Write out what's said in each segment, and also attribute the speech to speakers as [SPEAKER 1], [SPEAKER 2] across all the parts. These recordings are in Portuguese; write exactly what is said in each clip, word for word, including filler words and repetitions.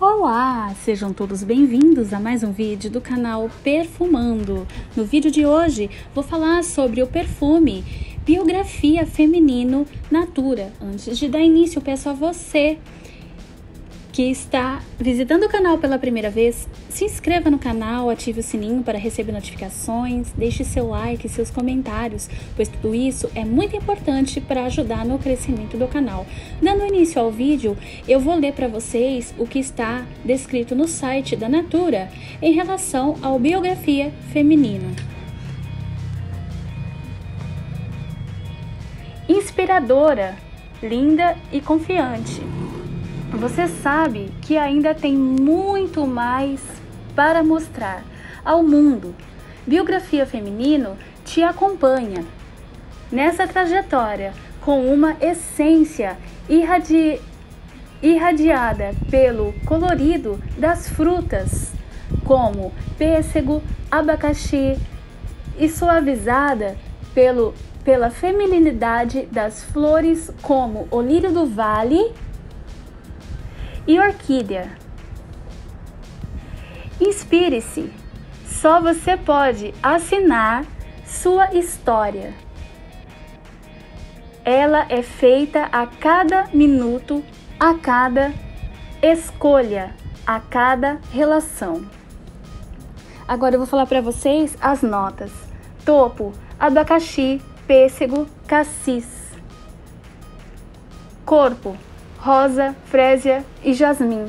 [SPEAKER 1] Olá, sejam todos bem-vindos a mais um vídeo do canal Perfumando. No vídeo de hoje vou falar sobre o perfume Biografia Feminino Natura. Antes de dar início, eu peço a você que está visitando o canal pela primeira vez, se inscreva no canal, ative o sininho para receber notificações, deixe seu like e seus comentários, pois tudo isso é muito importante para ajudar no crescimento do canal. Dando início ao vídeo, eu vou ler para vocês o que está descrito no site da Natura em relação ao Biografia Feminino. Inspiradora, linda e confiante. Você sabe que ainda tem muito mais para mostrar ao mundo. Biografia Feminino te acompanha nessa trajetória com uma essência irradi... irradiada pelo colorido das frutas, como pêssego, abacaxi, e suavizada pelo... pela feminilidade das flores, como o lírio do vale e orquídea. Inspire-se, só você pode assinar sua história. Ela é feita a cada minuto, a cada escolha, a cada relação. Agora eu vou falar para vocês as notas. Topo, abacaxi, pêssego, cassis. Corpo, rosa, frésia e jasmim.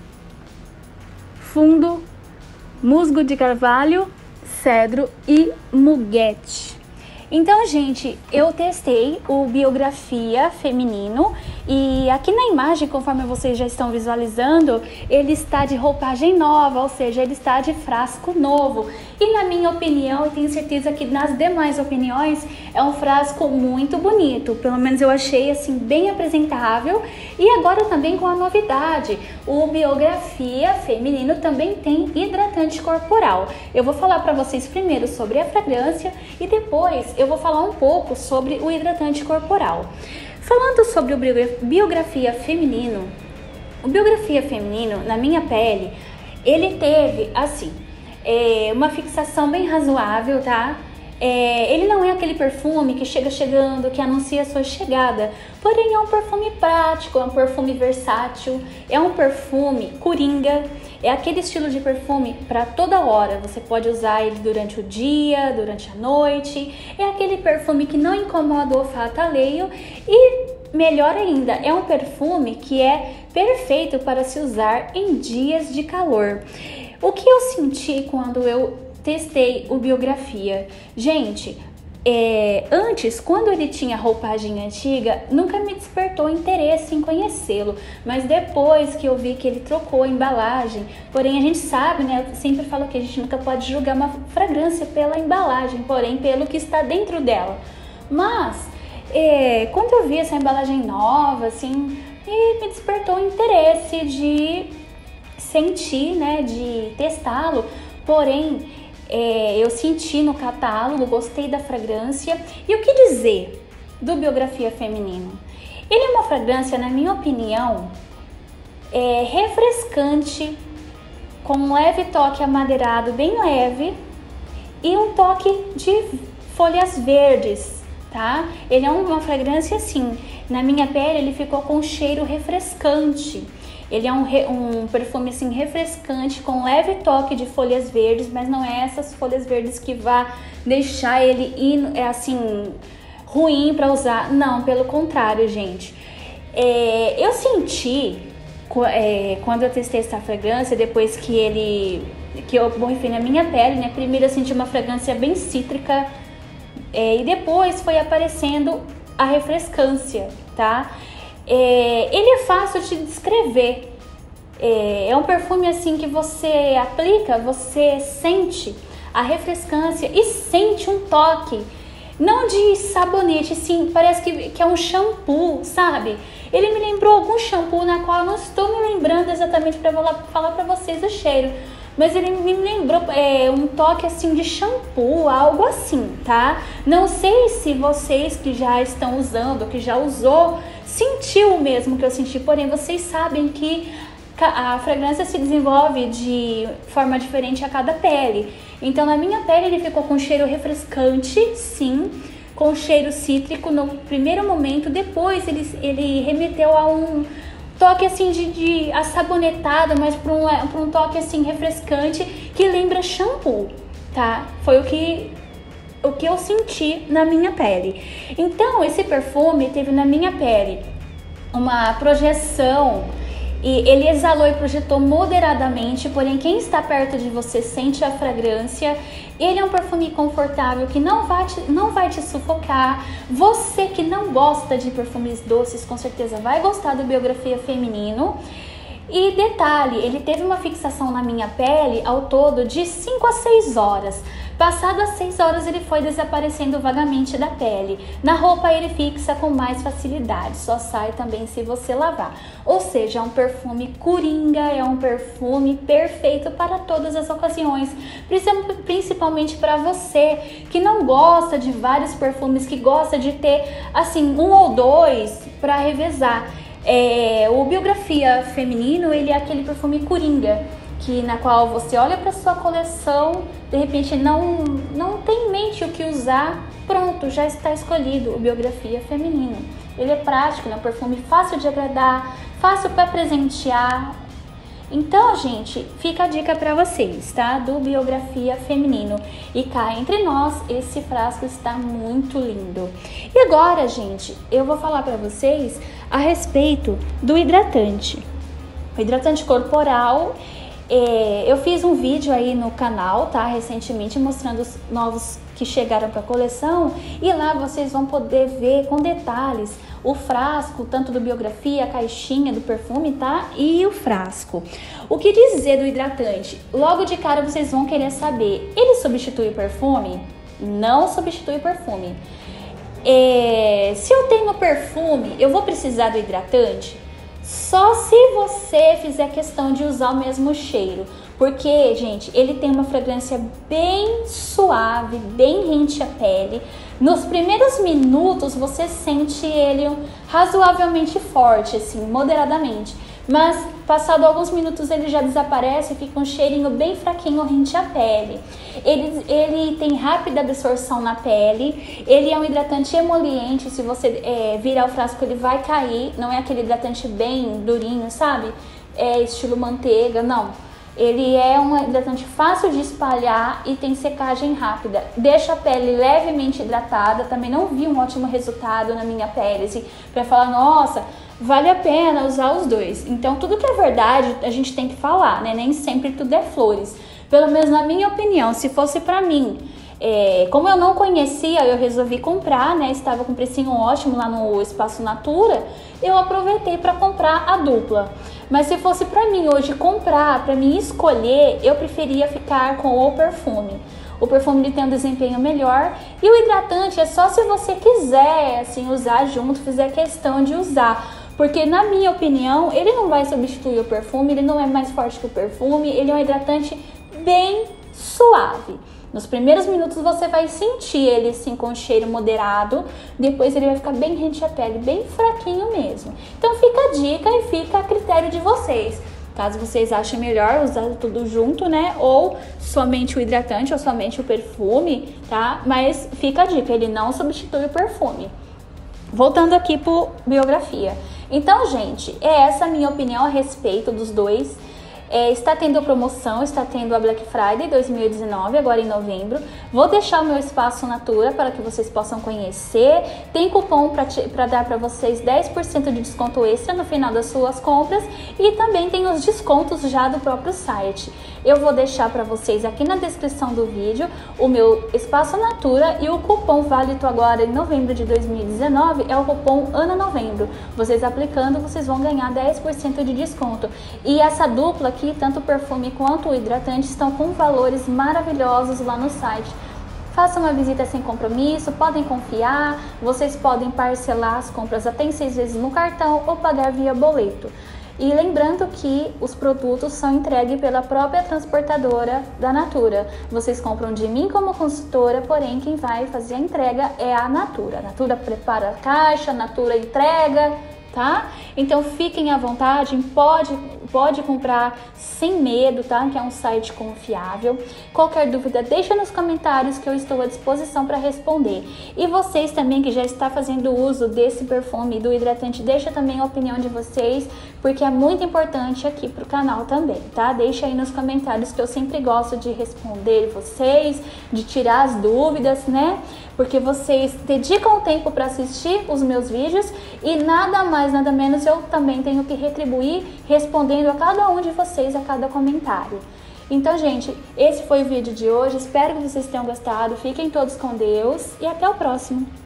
[SPEAKER 1] Fundo, musgo de carvalho, cedro e muguete. Então, gente, eu testei o Biografia Feminino e aqui na imagem, conforme vocês já estão visualizando, ele está de roupagem nova, ou seja, ele está de frasco novo. E na minha opinião, eu tenho certeza que nas demais opiniões, é um frasco muito bonito. Pelo menos eu achei assim bem apresentável. E agora também com a novidade, o Biografia Feminino também tem hidratante corporal. Eu vou falar para vocês primeiro sobre a fragrância e depois eu vou falar um pouco sobre o hidratante corporal. Falando sobre o Biografia Feminino, o Biografia Feminino, na minha pele, ele teve, assim, é, uma fixação bem razoável, tá? É, ele não é aquele perfume que chega chegando, que anuncia a sua chegada, porém é um perfume prático, é um perfume versátil, é um perfume coringa, é aquele estilo de perfume para toda hora. Você pode usar ele durante o dia, durante a noite, é aquele perfume que não incomoda o olfato alheio e, melhor ainda, é um perfume que é perfeito para se usar em dias de calor. O que eu senti quando eu testei o Biografia? Gente, é, antes, quando ele tinha roupagem antiga, nunca me despertou interesse em conhecê-lo, mas depois que eu vi que ele trocou a embalagem, porém a gente sabe, né, eu sempre falo que a gente nunca pode julgar uma fragrância pela embalagem, porém pelo que está dentro dela. Mas, é, quando eu vi essa embalagem nova, assim, me despertou o interesse de sentir, né, de testá-lo, porém É, eu senti no catálogo, gostei da fragrância. E o que dizer do Biografia Feminino? Ele é uma fragrância, na minha opinião, é refrescante, com um leve toque amadeirado, bem leve, e um toque de folhas verdes, tá? Ele é uma fragrância assim, na minha pele ele ficou com um cheiro refrescante. Ele é um, re, um perfume assim refrescante, com leve toque de folhas verdes, mas não é essas folhas verdes que vá deixar ele in, é assim ruim para usar. Não, pelo contrário, gente. É, eu senti é, quando eu testei essa fragrância, depois que ele que eu borrifei na minha pele, né? Primeiro eu senti uma fragrância bem cítrica é, e depois foi aparecendo a refrescância, tá? É, ele é fácil de descrever, é, é um perfume assim que você aplica, você sente a refrescância e sente um toque, não de sabonete, sim, parece que, que é um shampoo, sabe? Ele me lembrou algum shampoo na qual eu não estou me lembrando exatamente para falar para vocês o cheiro, mas ele me lembrou é, um toque assim de shampoo, algo assim, tá? Não sei se vocês que já estão usando, que já usou, sentiu o mesmo que eu senti, porém vocês sabem que a fragrância se desenvolve de forma diferente a cada pele. Então na minha pele ele ficou com cheiro refrescante, sim, com cheiro cítrico no primeiro momento, depois ele, ele remeteu a um toque assim de, de assabonetada, mas para um, pra um toque assim refrescante que lembra shampoo, tá? Foi o que, o que eu senti na minha pele. Então esse perfume teve na minha pele uma projeção, e ele exalou e projetou moderadamente, porém quem está perto de você sente a fragrância. Ele é um perfume confortável que não vai te, não vai te sufocar. Você que não gosta de perfumes doces, com certeza vai gostar do Biografia Feminino. E detalhe, ele teve uma fixação na minha pele ao todo de cinco a seis horas. Passado as seis horas ele foi desaparecendo vagamente da pele. Na roupa ele fixa com mais facilidade, só sai também se você lavar. Ou seja, é um perfume coringa, é um perfume perfeito para todas as ocasiões. Principalmente para você que não gosta de vários perfumes, que gosta de ter assim um ou dois para revezar. É, o Biografia Feminino, ele é aquele perfume coringa, que na qual você olha para sua coleção, de repente não, não tem em mente o que usar, pronto, já está escolhido o Biografia Feminino. Ele é prático, é um perfume fácil de agradar, fácil para presentear. Então, gente, fica a dica para vocês, tá? Do Biografia Feminino. E cá entre nós, esse frasco está muito lindo. E agora, gente, eu vou falar para vocês a respeito do hidratante. O hidratante corporal, é, eu fiz um vídeo aí no canal, tá? Recentemente, mostrando os novos que chegaram para a coleção. E lá vocês vão poder ver com detalhes o frasco, tanto do Biografia, a caixinha do perfume, tá? E o frasco. O que dizer do hidratante? Logo de cara vocês vão querer saber, ele substitui o perfume? Não substitui o perfume. É, se eu tenho perfume, eu vou precisar do hidratante? Só se você fizer questão de usar o mesmo cheiro. Porque, gente, ele tem uma fragrância bem suave, bem rente à pele. Nos primeiros minutos você sente ele razoavelmente forte, assim, moderadamente. Mas passado alguns minutos ele já desaparece e fica um cheirinho bem fraquinho rente à pele. Ele, ele tem rápida absorção na pele, ele é um hidratante emoliente, se você é, virar o frasco ele vai cair, não é aquele hidratante bem durinho, sabe? É estilo manteiga, não. Ele é um hidratante fácil de espalhar e tem secagem rápida. Deixa a pele levemente hidratada. Também não vi um ótimo resultado na minha pele, assim, pra falar, nossa, vale a pena usar os dois. Então, tudo que é verdade, a gente tem que falar, né? Nem sempre tudo é flores. Pelo menos na minha opinião, se fosse pra mim, é, como eu não conhecia, eu resolvi comprar, né? Estava com um precinho ótimo lá no Espaço Natura, eu aproveitei para comprar a dupla. Mas se fosse para mim hoje comprar, para mim escolher, eu preferia ficar com o perfume. O perfume ele tem um desempenho melhor e o hidratante é só se você quiser assim usar junto, fizer questão de usar. Porque na minha opinião, ele não vai substituir o perfume, ele não é mais forte que o perfume, ele é um hidratante bem suave. Nos primeiros minutos você vai sentir ele assim com um cheiro moderado, depois ele vai ficar bem rente à pele, bem fraquinho mesmo. Então fica a dica e fica a critério de vocês. Caso vocês achem melhor usar tudo junto, né? Ou somente o hidratante ou somente o perfume, tá? Mas fica a dica, ele não substitui o perfume. Voltando aqui pro Biografia. Então, gente, é essa a minha opinião a respeito dos dois. É, está tendo promoção, está tendo a Black Friday dois mil e dezenove, agora em novembro. Vou deixar o meu Espaço Natura para que vocês possam conhecer. Tem cupom para dar para vocês dez por cento de desconto extra no final das suas compras. E também tem os descontos já do próprio site. Eu vou deixar para vocês aqui na descrição do vídeo o meu Espaço Natura e o cupom válido agora em novembro de dois mil e dezenove é o cupom Ana Novembro. Vocês aplicando, vocês vão ganhar dez por cento de desconto. E essa dupla aqui, tanto o perfume quanto o hidratante, estão com valores maravilhosos lá no site. Façam uma visita sem compromisso, podem confiar, vocês podem parcelar as compras até em seis vezes no cartão ou pagar via boleto. E lembrando que os produtos são entregues pela própria transportadora da Natura. Vocês compram de mim como consultora, porém quem vai fazer a entrega é a Natura. A Natura prepara a caixa, a Natura entrega, tá? Então fiquem à vontade, pode, pode comprar sem medo, tá? Que é um site confiável. Qualquer dúvida, deixa nos comentários que eu estou à disposição para responder. E vocês também que já está fazendo uso desse perfume, do hidratante, deixa também a opinião de vocês, porque é muito importante aqui pro canal também, tá? Deixa aí nos comentários que eu sempre gosto de responder vocês, de tirar as dúvidas, né? Porque vocês dedicam tempo para assistir os meus vídeos e nada mais, nada menos eu também tenho que retribuir respondendo a cada um de vocês, a cada comentário. Então, gente, esse foi o vídeo de hoje. Espero que vocês tenham gostado. Fiquem todos com Deus e até o próximo.